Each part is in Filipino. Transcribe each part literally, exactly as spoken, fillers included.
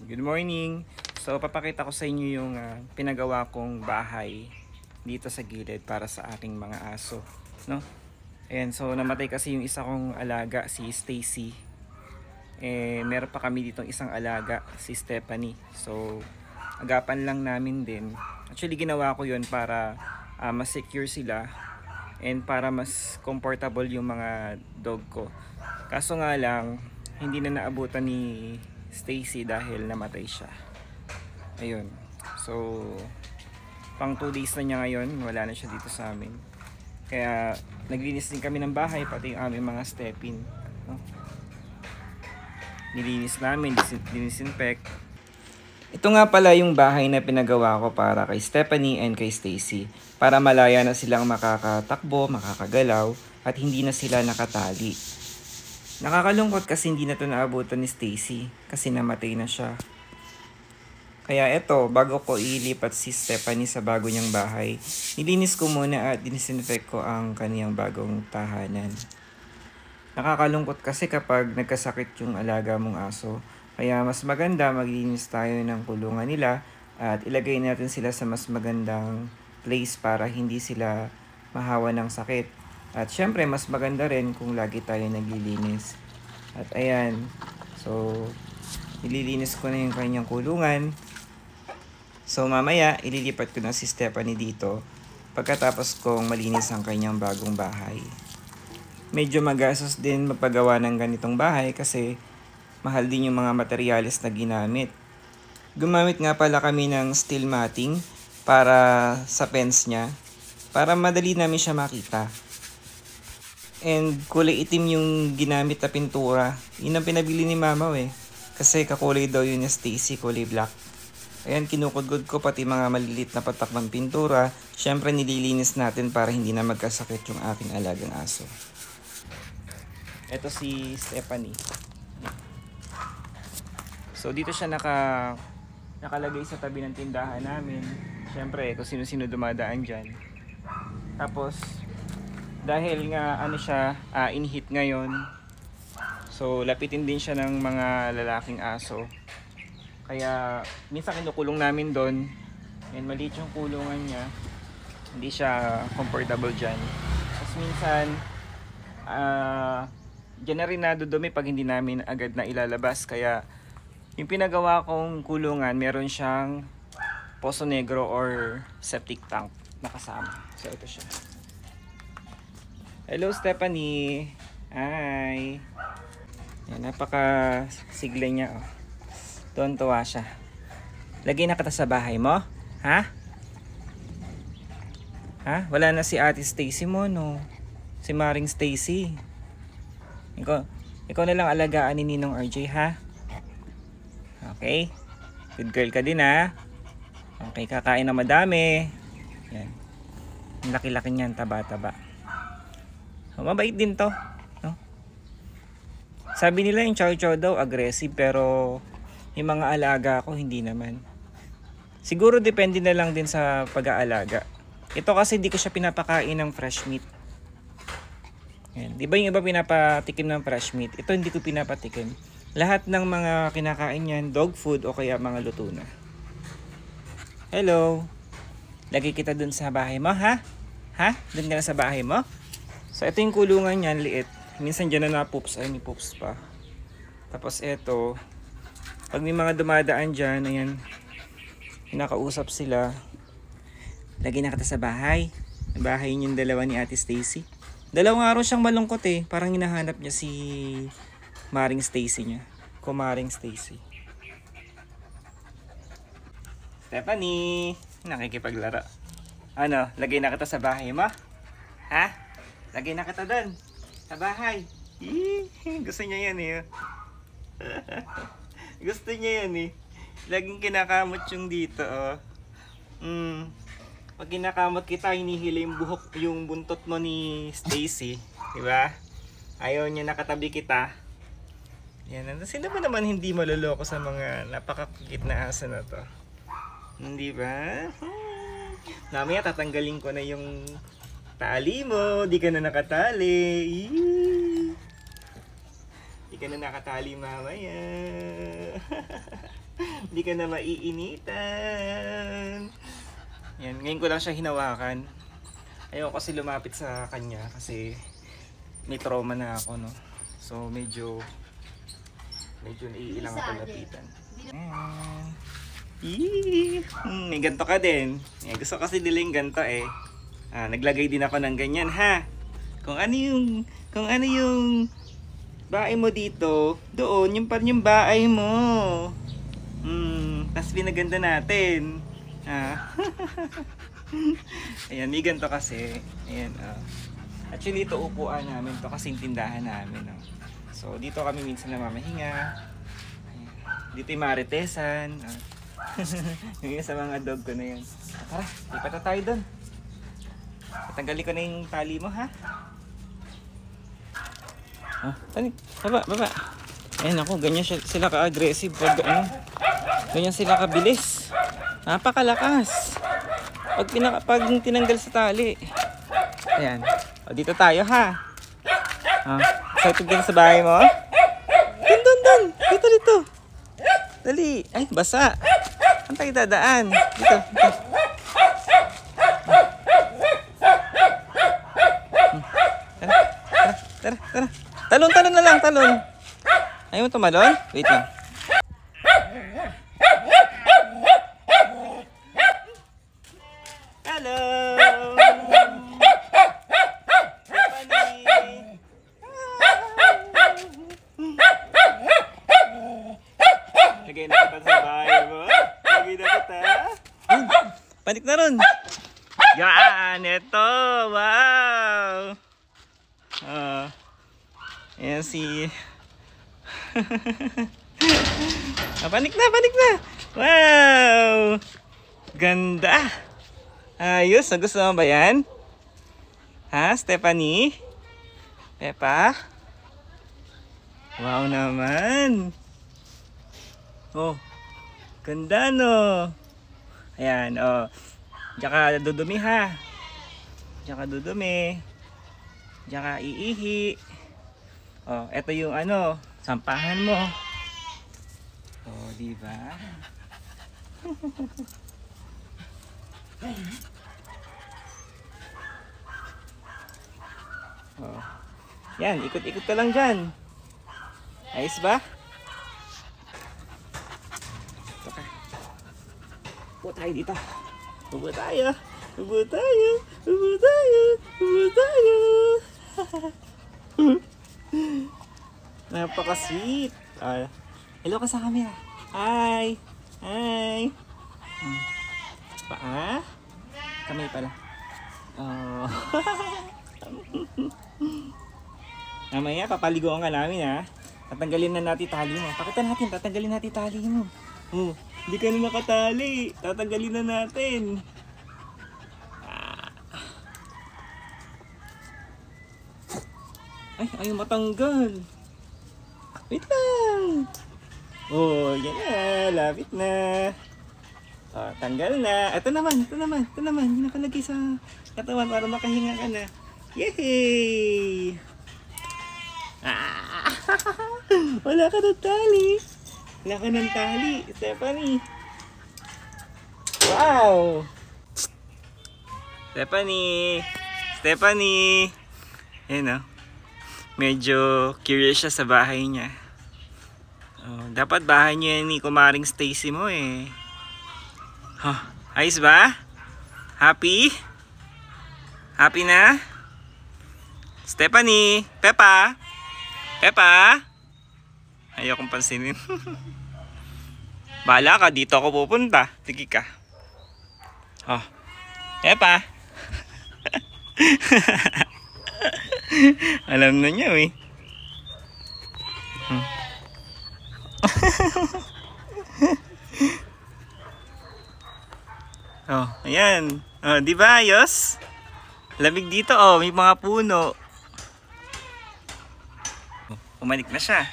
Good morning! So papakita ko sa inyo yung uh, pinagawa kong bahay dito sa gilid para sa aking mga aso, no? Ayan, so namatay kasi yung isa kong alaga, si Stacy. Eh meron pa kami ditong isang alaga, si Stephanie. So agapan lang namin din. Actually ginawa ko yun para uh, mas secure sila and para mas comfortable yung mga dog ko. Kaso nga lang hindi na naabutan ni Stacy dahil namatay siya. Ayun. So pang two days na niya ngayon, wala na siya dito sa amin. Kaya naglinis din kami ng bahay, pati yung aming mga step-in, no? Nilinis namin, dinisinfect. Ito nga pala yung bahay na pinagawa ko para kay Stephanie and kay Stacy, para malaya na silang makakatakbo, makakagalaw, at hindi na sila nakatali. Nakakalungkot kasi hindi na ito naabutan ni Stacy kasi namatay na siya. Kaya eto, bago ko ilipat si Stephanie sa bago niyang bahay, nilinis ko muna at dinisinfect ko ang kaniyang bagong tahanan. Nakakalungkot kasi kapag nagkasakit yung alaga mong aso, kaya mas maganda maglinis tayo ng kulungan nila at ilagay natin sila sa mas magandang place para hindi sila mahawa ng sakit. At syempre, mas maganda rin kung lagi tayo naglilinis. At ayan, so nililinis ko na yung kanyang kulungan. So mamaya, ililipat ko na si Stephanie dito pagkatapos kong malinis ang kanyang bagong bahay. Medyo magastos din magpagawa ng ganitong bahay kasi mahal din yung mga materyales na ginamit. Gumamit nga pala kami ng steel matting para sa fence niya, para madali namin siya makita. And kulay itim yung ginamit na pintura. Yun ang pinabili ni mama eh. Kasi kakulay daw yun ni Stacy, kulay black. Ayan, kinukudkod ko pati mga malilit na patak ng pintura. Syempre nililinis natin para hindi na magkasakit yung aking alagang aso. Ito si Stephanie. So dito siya naka, nakalagay sa tabi ng tindahan namin. Syempre kung sino-sino dumadaan dyan. Tapos dahil nga ano siya, uh, in-heat ngayon, so lapitin din siya ng mga lalaking aso. Kaya minsan kinukulong namin doon. Yan, maliit yung kulungan niya, hindi siya comfortable dyan. Tapos minsan uh, dyan na rin nadudumi pag hindi namin agad na ilalabas. Kaya yung pinagawa kong kulungan, meron siyang poso negro or septic tank nakasama. So ito siya. Hello Stephanie. Hi. Yan, napaka sigla niya oh. Tuwan-tuwa siya. Lagay na kita sa bahay mo? Ha? Ha? Wala na si Ate Stacy mo no. Si Maring Stacy. Ikaw, ikaw na lang alagaan ni Ninong R J ha? Okay? Good girl ka din ha? Okay, kakain na madami. Yan. Ang laki-laki niyan, taba-taba. Mabait din to, no? Sabi nila yung chow chow daw aggressive, pero yung mga alaga ko hindi naman. Siguro depende na lang din sa pag-aalaga. Ito kasi hindi ko siya pinapakain ng fresh meat. Yan. Di ba yung iba pinapatikim ng fresh meat? Ito hindi ko pinapatikim. Lahat ng mga kinakain yan, dog food o kaya mga luto na. Hello. Lagay kita dun sa bahay mo, ha? Ha? Dun ka na sa bahay mo? So ito yung kulungan niyan, liit. Minsan dyan na na-poops, ay may poops pa. Tapos ito, pag may mga dumadaan dyan, ayan, kinakausap sila. Lagi na kita sa bahay. Bahay yung dalawa ni Ate Stacy. Dalawang araw siyang malungkot eh. Parang hinahanap niya si Maring Stacy niya. Kumaring Stacy. Stephanie, nakikipaglaro. Ano, lagay na kita sa bahay mo? Ha? Lagay na kita doon sa bahay. Eee, gusto niya yan eh. Gusto niya yan eh. Laging kinakamot yung dito oh. Mm. Pag kinakamot kita, hinihila yung buhok, yung buntot mo ni Stacy, diba? Ayaw niya nakatabi kita. Yan, sino ba naman hindi maluloko sa mga napakakukit na aso na to? Hindi ba? Hmm. Namaya tatanggalin ko na yung tali mo, di ka na nakatali. Di ka na nakatali mamaya. Hindi ka na maiinitan. Yan, ngayon ko lang siya hinawakan. Ayoko kasi lumapit sa kanya kasi may trauma na ako, no. So medyo medyo naiilang ako lapitan. Ayan. Eee, hmm, may ganto ka din. Eh, gusto kasi nila yung ganto eh. Ah, naglagay din ako ng ganyan ha. Kung ano yung kung ano yung bahay mo dito, doon yung pa rin yung bahay mo. Hmm, tas pinaganda natin. Ah. Ayan, may ganto kasi. Ayan, ah. Actually, ito upuan namin to kasi tindahan namin, no? So, dito kami minsan namamahinga. Ayan. Dito yung maritesan. Ah. Yung sa mga dog ko na yun. Tara, lipat na tayo doon. Patanggalin ko na yung tali mo, ha? Ah, tani, baba, baba. Ayan ako, ganyan sila ka-aggressive pag ano. Ganyan sila kabilis. Napakalakas. Pag, pinaka, pag tinanggal sa tali. Ayan. O, dito tayo, ha? Ah, excited din sa bahay mo? Dun, dun, dun. Dito, dito. Dali. Ay, basa. Saan tayo dadaan? Dito, dito. Tara, tara, tara. Talon, talon na lang, talon. Ayaw mo tumalon? Wait lang. Hello! Lagay na kita sa bahay mo. Lagay na kita. Panik na ron. Yan, ito. Wow. Uh, ayan si... ah, panik na, panik na. Wow. Ganda. Ayos. Gusto mo ba yan? Ha, Stephanie? Peppa? Wow naman. Oh, ganda no. Ayan, oh. Diyan ka dudumi ha. Diyan ka dudumi. Diyan ka iihi. Oh, eto yung ano, sampahan mo. Oh, di ba? Oh. Yan, ikot-ikot ka lang dyan. Ayos ba? Upo tayo dito. Upo tayo. Upo tayo. Upo tayo. Upo tayo. Napaka-sweet. Uh, hello ka sa camera. Hi. Hi. Hmm. Paa? Kamay pala. Oh. Mamaya papaliguan ka namin ha. Tatanggalin na natin tali mo. Pakita natin, tatanggalin natin tali mo. Oh, hindi ka na nakatali. Tatanggalin na natin. Ah. Ay, ayaw matanggal. Wait lang. Oh, yan na. Lapit na. Oh, tanggal na. Ito naman, ito naman, ito naman. Yung nakalagay sa katawan para makahinga ka na. Yay! Ah! Wala ka ng tali. Wala ka ng tali, Stephanie. Wow! Stephanie! Stephanie! Ayan o. Medyo curious siya sa bahay niya. Oh, dapat bahay niya yan ni Kumaring Stacy mo eh. Huh. Ayos ba? Happy? Happy na? Stephanie! Peppa! Peppa! Ayaw kong pansinin. Bahala ka, dito ako pupunta. Tigi ka. Oh. Peppa! Alam na niya eh. Hmm. Oh, ayan. Oh, di ba ayos? Lamig dito oh, may mga puno. Oh, pumanik na siya.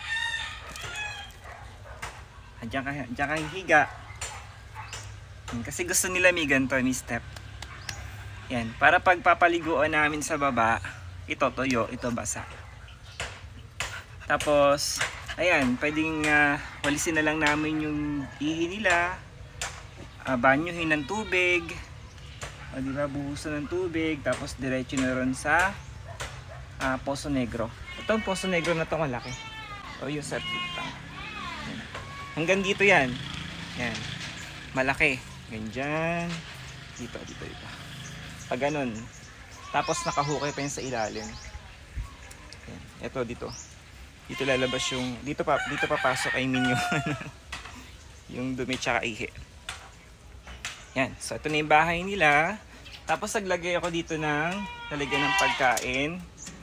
Diyan ka, diyan ka hihiga. Kasi gusto nila may ganito, may step. Yan, para pagpapaliguan namin sa baba, ito toyo, ito basa. Tapos, Ayan, pwedeng uh, walisin na lang namin yung ihi nila. Uh, banyuhin ng tubig. O, diba, buhusan ng tubig. Tapos diretso na ron sa uh, Poso Negro. Itong Poso Negro na to malaki. O yung septic tank. Yan. Hanggang dito yan. Yan. Malaki. Ganyan. Dito, dito, dito. Pag ganun. Tapos nakahukay pa yun sa ilalim. Yan. Ito, dito. Dito lalabas yung, dito pa, dito papasok I mean yung, yung dumi tsaka ihi. Yan. So, ito na yung bahay nila. Tapos naglagay ako dito ng, lalagyan ng pagkain.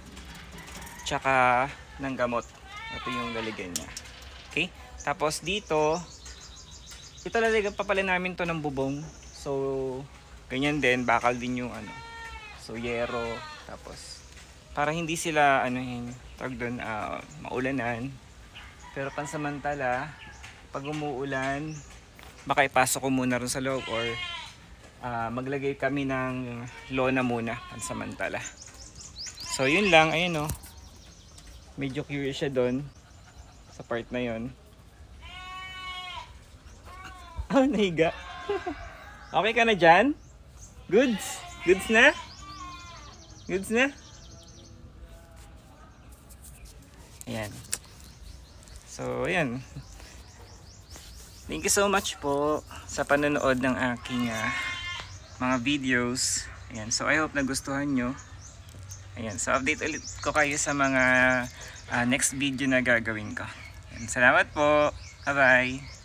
Tsaka ng gamot. Ito yung lalagyan niya. Okay? Tapos dito, ito lalagyan pa pala namin to ng bubong. So, ganyan din, bakal din yung ano. So, yero. Tapos, para hindi sila, ano yung, tawag doon, uh, maulanan. Pero pansamantala, pag umuulan, baka ipasok ko muna rin sa loob or uh, maglagay kami ng lona muna, pansamantala. So, yun lang, ayun o. Medyo curious siya doon sa part na yun. Ah, nahiga. Okay ka na dyan? Goods? Goods na? Goods na? Ayan. So, ayan. Thank you so much po sa panonood ng aking uh, mga videos. Ayan. So, I hope nagustuhan nyo. Ayan. So, update ulit ko kayo sa mga uh, next video na gagawin ko. Ayan. Salamat po. Bye-bye.